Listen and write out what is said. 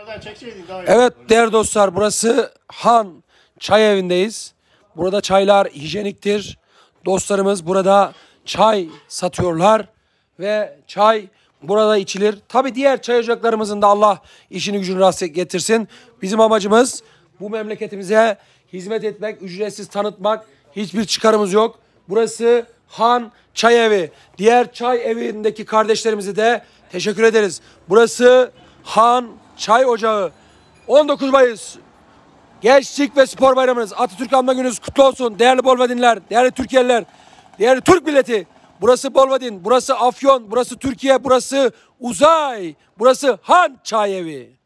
Evet değerli dostlar, burası Han Çay Evi'ndeyiz. Burada çaylar hijyeniktir. Dostlarımız burada çay satıyorlar ve çay burada içilir. Tabii diğer çay ocaklarımızın da Allah işini gücünü rast getirsin. Bizim amacımız bu memleketimize hizmet etmek, ücretsiz tanıtmak. Hiçbir çıkarımız yok. Burası Han Çay Evi. Diğer çay evindeki kardeşlerimize de teşekkür ederiz. Burası Han Çay Ocağı. 19 Mayıs Gençlik ve Spor Bayramınız, Atatürk Anma Gününüz kutlu olsun. Değerli Bolvadinler, değerli Türkiye'liler, değerli Türk milleti. Burası Bolvadin, burası Afyon, burası Türkiye, burası Uzay, burası Han Çay Evi.